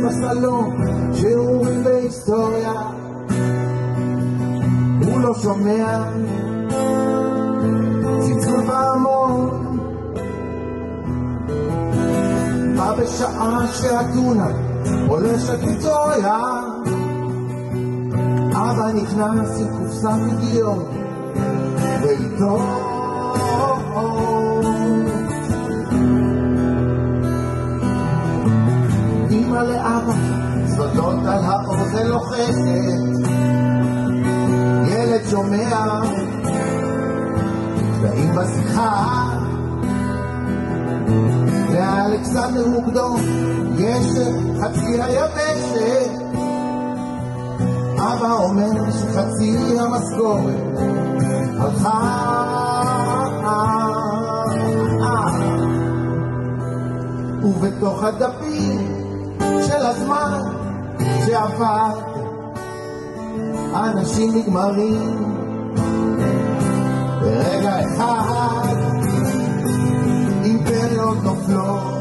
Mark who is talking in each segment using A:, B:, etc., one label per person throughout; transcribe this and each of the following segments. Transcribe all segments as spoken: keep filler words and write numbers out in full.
A: בסלון שיעורים בהיסטוריה, הוא לא שומע צלצול בהמון. בא בשעה שהטונה פולשת ויטוריה, אבא נכנס עם קופסת ידיעות ואיתו אמא לאבא סודות על האוזן לוחצת. ילד שומע קטעים בשיחה, לאלכסנדר מוקדום יש חצי היבשת. אבא אומר שחצי המשכורת הלכה, ובתוך הדפים של הזמן שעבר אנשים נגמרים ברגע אחד, אימפריות נופלות.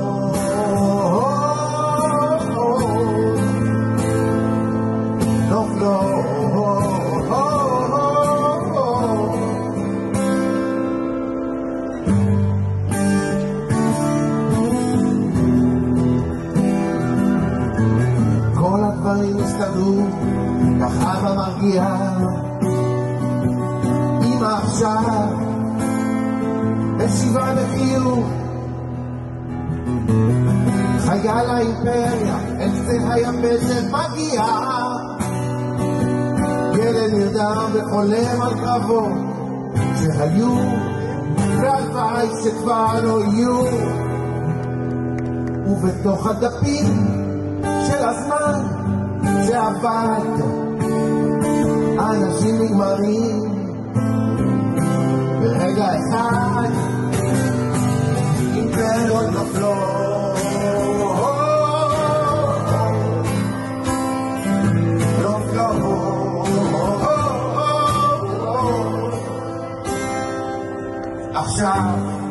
A: כל הדברים הסתדרו, כך אבא מרגיע. אמא עכשיו משיבה בחיוך, חייל האימפריה אל קצה היבשת מגיע. ילד נרדם וחולם על קרבות שהיו והלוואי שכבר לא יהיו, ובתוך הדפים של הזמן שעבד אנשים נגמרים ברגע אחד, אימפריות נופלות. עכשיו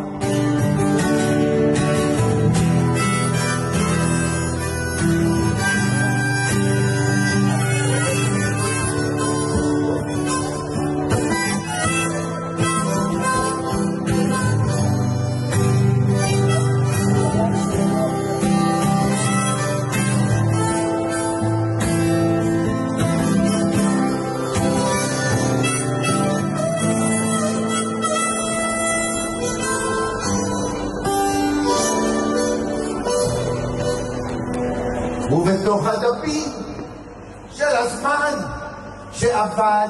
A: ובתוך הדפים של הזמן שעבד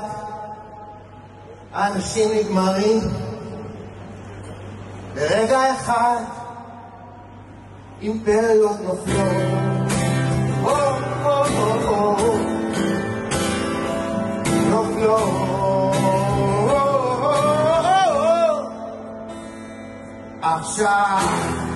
A: אנשים נגמרים ברגע אחד, אימפריות נופלות. נופלות עכשיו